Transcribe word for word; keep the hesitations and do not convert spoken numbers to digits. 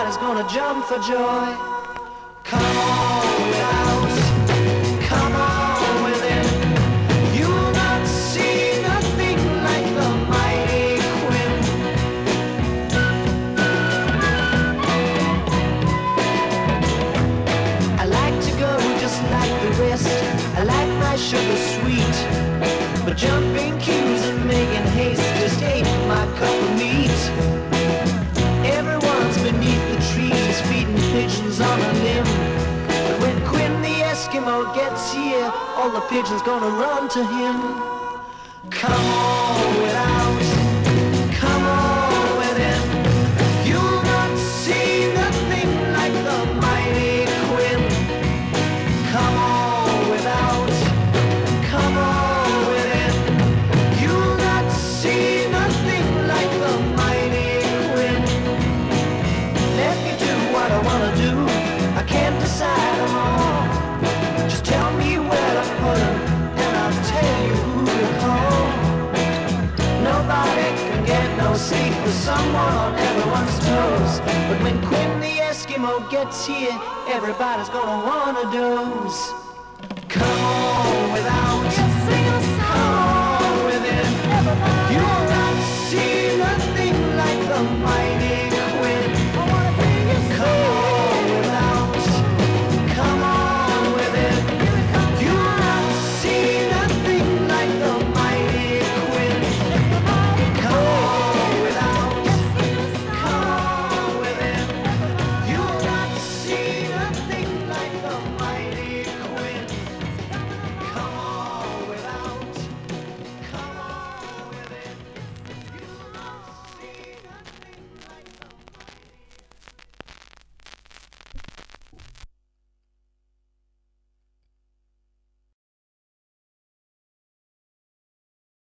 everybody's gonna jump for joy. Come on without, come on within. You'll not see nothing like the mighty Quinn. I like to go just like the rest. I like my sugar sweet, but jumping queues and making haste just ain't my cup of meat. Everyone's beneath the trees feeding pigeons on a limb, but when Quinn the Eskimo gets here, all the pigeons gonna run to him. Come on without, come on within. You'll not see nothing like the mighty Quinn. Come on without, come on within. You'll not see nothing like the mighty Quinn. Let me do what I wanna do. I can't decide them all. Just tell me where to put them, and I'll tell you who to call. Nobody can get no sleep with someone on everyone's toes, but when Quinn the Eskimo gets here, everybody's gonna wanna doze. Come on without